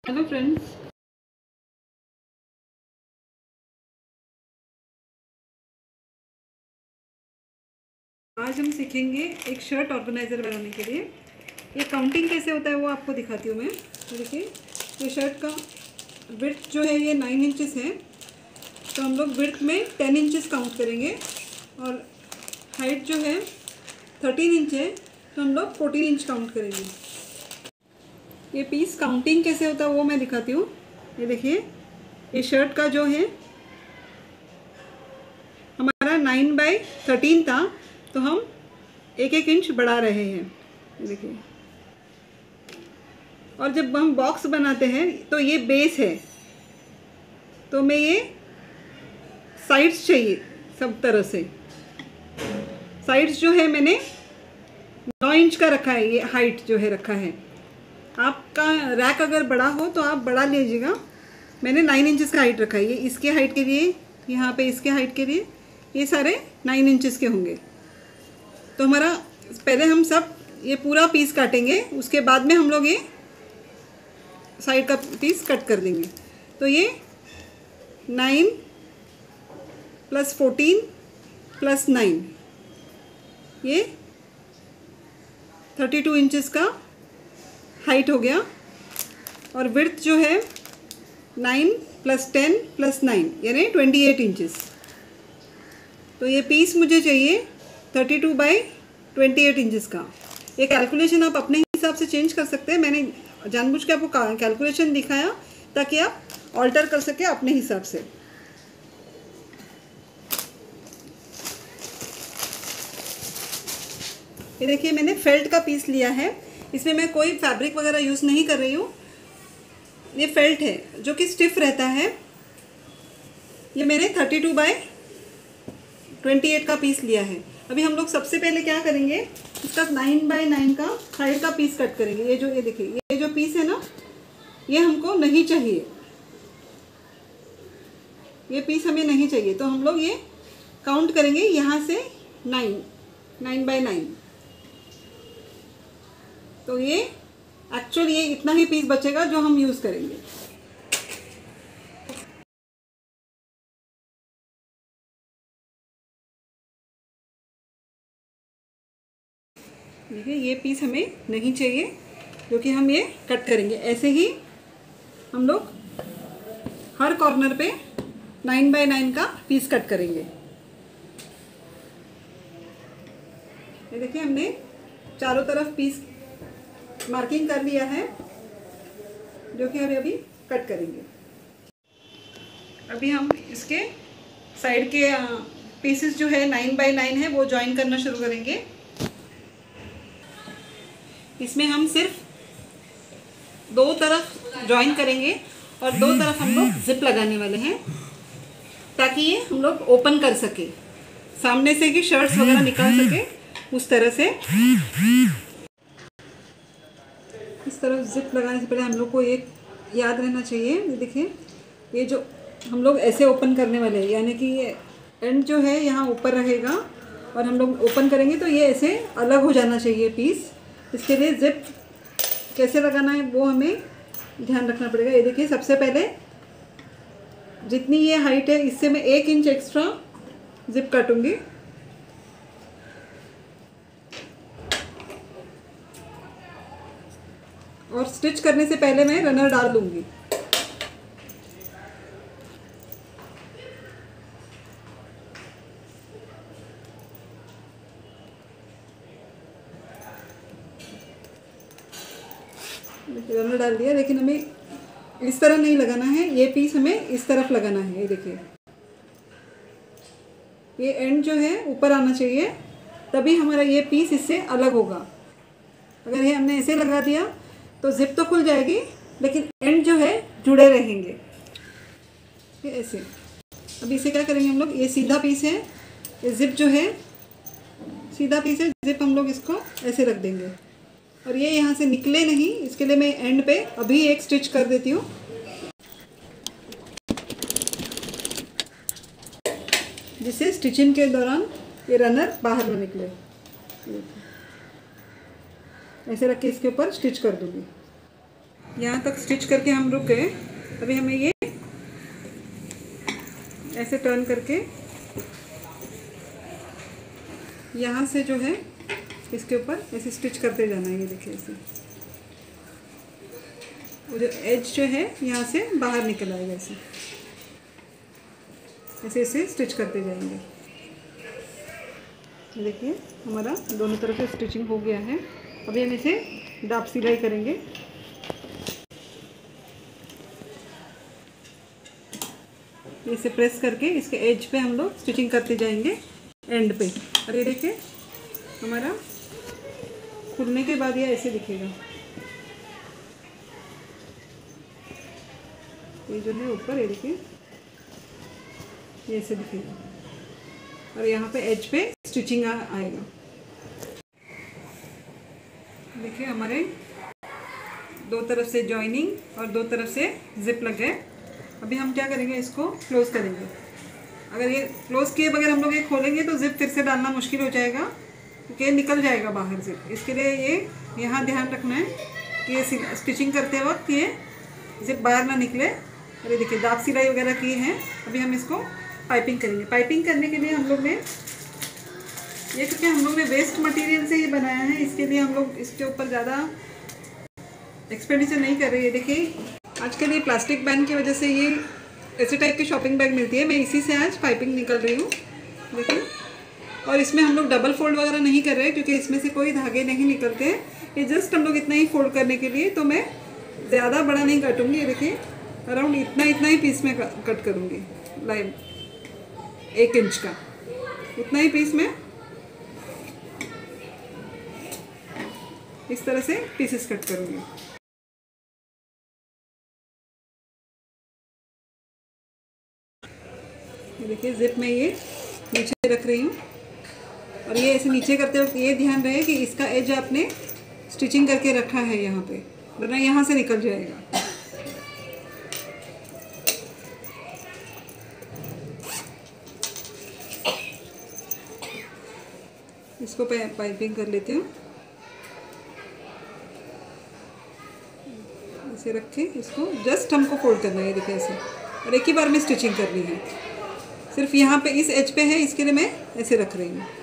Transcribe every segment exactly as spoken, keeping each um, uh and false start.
Hello friends, आज हम सीखेंगे एक शर्ट ऑर्गेनाइज़र बनाने के लिए। ये काउंटिंग कैसे होता है वो आपको दिखाती हूँ मैं। तो देखिए, ये शर्ट का विड्थ जो है ये नाइन इंचेस है, तो हम लोग विड्थ में टेन इंचेस काउंट करेंगे और हाइट जो है थर्टीन इंच है, तो हम लोग फोर्टीन इंच काउंट करेंगे। ये पीस काउंटिंग कैसे होता है वो मैं दिखाती हूँ। ये देखिए, ये शर्ट का जो है हमारा नाइन बाई थर्टीन था, तो हम एक एक इंच बढ़ा रहे हैं। ये देखिए, और जब हम बॉक्स बनाते हैं तो ये बेस है, तो मैं ये साइड्स चाहिए सब तरह से। साइड्स जो है मैंने नौ इंच का रखा है, ये हाइट जो है रखा है। आपका रैक अगर बड़ा हो तो आप बढ़ा लीजिएगा। मैंने नाइन इंचेस का हाइट रखा है। ये इसके हाइट के लिए, यहाँ पे इसके हाइट के लिए ये सारे नाइन इंचेस के होंगे। तो हमारा पहले हम सब ये पूरा पीस काटेंगे, उसके बाद में हम लोग ये साइड का पीस कट कर देंगे। तो ये nine plus fourteen plus nine, ये थर्टी टू इंचेस का हाइट हो गया। और विड्थ जो है nine plus ten plus nine यानी ट्वेंटी एट इंचेस। तो ये पीस मुझे चाहिए thirty two by twenty eight inches का। ये कैलकुलेशन आप अपने हिसाब से चेंज कर सकते हैं। मैंने जानबूझ के आपको कैलकुलेशन दिखाया ताकि आप ऑल्टर कर सके अपने हिसाब से। ये देखिए, मैंने फेल्ट का पीस लिया है। इसमें मैं कोई फैब्रिक वगैरह यूज़ नहीं कर रही हूँ। ये फेल्ट है जो कि स्टिफ रहता है। ये मैंने thirty two by twenty eight का पीस लिया है। अभी हम लोग सबसे पहले क्या करेंगे, इसका नाइन बाई नाइन का साइड का पीस कट करेंगे। ये जो ये देखिए, ये जो पीस है ना, ये हमको नहीं चाहिए। ये पीस हमें नहीं चाहिए, तो हम लोग ये काउंट करेंगे यहाँ से नाइन नाइन बाई नाइन। तो ये एक्चुअल ये इतना ही पीस बचेगा जो हम यूज़ करेंगे। देखिए, ये पीस हमें नहीं चाहिए, क्योंकि हम ये कट करेंगे। ऐसे ही हम लोग हर कॉर्नर पे नाइन बाई नाइन का पीस कट करेंगे। ये देखिए, हमने चारों तरफ पीस मार्किंग कर लिया है, जो कि हम अभी कट करेंगे। अभी हम इसके साइड के पीसेस जो है नाइन बाई नाइन है वो ज्वाइन करना शुरू करेंगे। इसमें हम सिर्फ दो तरफ ज्वाइन करेंगे और दो तरफ हम लोग जिप लगाने वाले हैं, ताकि ये हम लोग ओपन कर सके, सामने से कि शर्ट्स वगैरह निकाल सके उस तरह से। इस तरफ जिप लगाने से पहले हम लोग को एक याद रहना चाहिए। ये देखिए, ये जो हम लोग ऐसे ओपन करने वाले हैं, यानी कि ये एंड जो है यहाँ ऊपर रहेगा और हम लोग ओपन करेंगे तो ये ऐसे अलग हो जाना चाहिए पीस। इसके लिए जिप कैसे लगाना है वो हमें ध्यान रखना पड़ेगा। ये देखिए, सबसे पहले जितनी ये हाइट है इससे मैं एक इंच एक्स्ट्रा जिप काटूंगी। और स्टिच करने से पहले मैं रनर डाल दूंगी। रनर डाल दिया, लेकिन हमें इस तरह नहीं लगाना है। ये पीस हमें इस तरफ लगाना है। ये देखिए, ये एंड जो है ऊपर आना चाहिए, तभी हमारा ये पीस इससे अलग होगा। अगर ये हमने ऐसे लगा दिया तो जिप तो खुल जाएगी, लेकिन एंड जो है जुड़े रहेंगे। ये ऐसे। अब इसे क्या करेंगे हम लोग, ये सीधा पीस है, ये जिप जो है सीधा पीस है, जिप हम लोग इसको ऐसे रख देंगे और ये यहाँ से निकले नहीं, इसके लिए मैं एंड पे अभी एक स्टिच कर देती हूँ, जिससे स्टिचिंग के दौरान ये रनर बाहर न निकले। ऐसे रख के इसके ऊपर स्टिच कर दूँगी। यहाँ तक स्टिच करके हम रुक गए। अभी हमें ये ऐसे टर्न करके यहाँ से जो है इसके ऊपर ऐसे स्टिच करते जाना है। ये देखिए ऐसे वो जो एज जो है यहाँ से बाहर निकल आएगा, ऐसे ऐसे ऐसे स्टिच करते जाएंगे। देखिए हमारा दोनों तरफ से स्टिचिंग हो गया है। अभी हम इसे दाब सिलाई करेंगे। इसे प्रेस करके इसके एज पे हम लोग स्टिचिंग करते जाएंगे एंड पे। और ये देखिए हमारा खुलने के बाद ये ऐसे दिखेगा। ये जो है ऊपर ये देखिए ये ऐसे दिखेगा और यहाँ पे एज पे स्टिचिंग आएगा। देखिए हमारे दो तरफ से जॉइनिंग और दो तरफ से जिप लग गए। अभी हम क्या करेंगे, इसको क्लोज करेंगे। अगर ये क्लोज किए बगैर हम लोग ये खोलेंगे तो जिप फिर से डालना मुश्किल हो जाएगा, क्योंकि निकल जाएगा बाहर जिप। इसके लिए ये यहाँ ध्यान रखना है कि ये स्टिचिंग करते वक्त ये जिप बाहर ना निकले। और ये देखिए दाब सिलाई वगैरह की है। अभी हम इसको पाइपिंग करेंगे। पाइपिंग करने के लिए हम लोग ने ये, क्योंकि हम लोग ने वेस्ट मटेरियल से ये बनाया है, इसके लिए हम लोग इसके ऊपर ज़्यादा एक्सपेंडिचर नहीं कर रहे। ये देखिए आजकल ये प्लास्टिक बैन की वजह से ये ऐसे टाइप की शॉपिंग बैग मिलती है, मैं इसी से आज पाइपिंग निकल रही हूँ। देखिए और इसमें हम लोग डबल फोल्ड वगैरह नहीं कर रहे, क्योंकि इसमें से कोई धागे नहीं निकलते। ये जस्ट हम लोग इतना ही फोल्ड करने के लिए, तो मैं ज़्यादा बड़ा नहीं काटूँगी। ये देखिए अराउंड इतना इतना ही पीस में कट करूँगी, लाइन एक इंच का उतना ही पीस में इस तरह से पीसेस कट करूँगी। देखिए जिप में ये नीचे रख रही हूँ और ये ऐसे नीचे करते वक्त ये ध्यान रहे कि इसका एज आपने स्टिचिंग करके रखा है यहाँ पे, वरना यहाँ से निकल जाएगा। इसको पाइपिंग कर लेती हूँ। ऐसे रख के इसको जस्ट हमको फोल्ड करना है, देखिए ऐसे, और एक ही बार में स्टिचिंग करनी है। सिर्फ यहाँ पे इस एज पे है, इसके लिए मैं ऐसे रख रही हूँ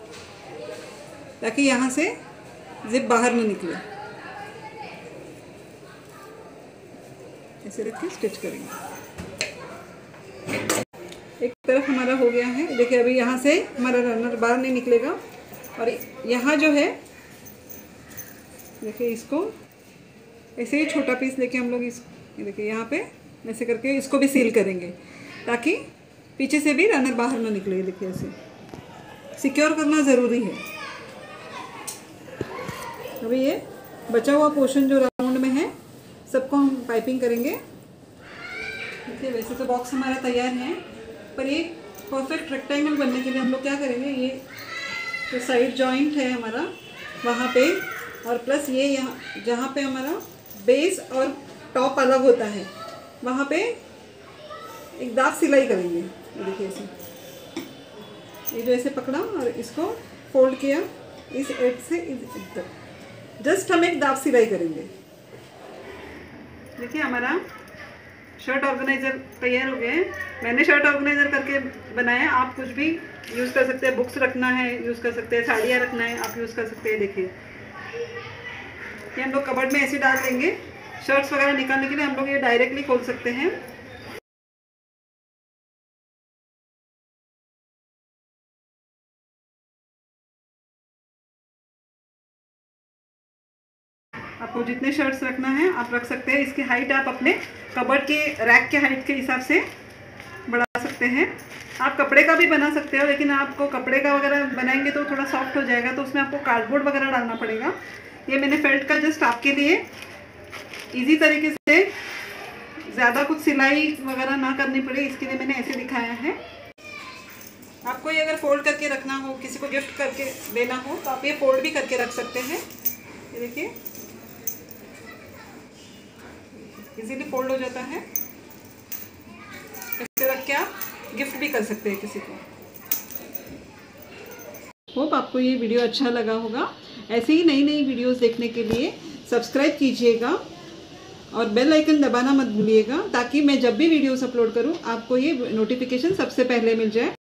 ताकि यहाँ से जिप बाहर ना निकले। ऐसे रख के स्टिच करेंगे। एक तरफ हमारा हो गया है। देखिए अभी यहाँ से हमारा रनर बाहर नहीं निकलेगा। और यहाँ जो है देखिए इसको ऐसे ही छोटा पीस लेके हम लोग इस देखिए यहाँ पे ऐसे करके इसको भी सील करेंगे, ताकि पीछे से भी रनर बाहर ना निकले। देखिए ऐसे सिक्योर करना ज़रूरी है। अभी ये बचा हुआ पोर्शन जो राउंड में है सबको हम पाइपिंग करेंगे। देखिए वैसे तो बॉक्स हमारा तैयार है, पर ये परफेक्ट रेक्टेंगल बनने के लिए हम लोग क्या करेंगे, ये जो साइड जॉइंट है हमारा वहाँ पे, और प्लस ये यहाँ जहाँ पे हमारा बेस और टॉप अलग होता है वहाँ पे एक दाग सिलाई करेंगे। ये देखिए ऐसे, ये जो ऐसे पकड़ा और इसको फोल्ड किया इस एड से इधर, जस्ट हम एक दाग सिलाई करेंगे। देखिए हमारा शर्ट ऑर्गेनाइज़र तैयार हो गए हैं। मैंने शर्ट ऑर्गेनाइज़र करके बनाया, आप कुछ भी यूज़ कर सकते हैं। बुक्स रखना है यूज़ कर सकते हैं, साड़ियाँ रखना है आप यूज़ कर सकते हैं। देखिए ये हम लोग कबर्ड में ऐसे डाल देंगे। शर्ट्स वगैरह निकालने के लिए हम लोग ये डायरेक्टली खोल सकते हैं। आपको जितने शर्ट्स रखना है आप रख सकते हैं। इसकी हाइट आप अपने कबर्ड के रैक के हाइट के हिसाब से बढ़ा सकते हैं। आप कपड़े का भी बना सकते हो, लेकिन आपको कपड़े का वगैरह बनाएंगे तो थोड़ा सॉफ्ट हो जाएगा, तो उसमें आपको कार्डबोर्ड वगैरह डालना पड़ेगा। ये मैंने फेल्ट का जस्ट आपके लिए इजी तरीके से, ज़्यादा कुछ सिलाई वगैरह ना करनी पड़े, इसके लिए मैंने ऐसे दिखाया है। आपको ये अगर फोल्ड करके रखना हो, किसी को गिफ्ट करके देना हो, तो आप ये फोल्ड भी करके रख सकते हैं। ये देखिए इजीली फोल्ड हो जाता है। ऐसे रख के आप गिफ्ट भी कर सकते हैं किसी को। होप आपको ये वीडियो अच्छा लगा होगा। ऐसे ही नई नई वीडियोस देखने के लिए सब्सक्राइब कीजिएगा और बेल आइकन दबाना मत भूलिएगा ताकि मैं जब भी वीडियोस अपलोड करूं आपको ये नोटिफिकेशन सबसे पहले मिल जाए।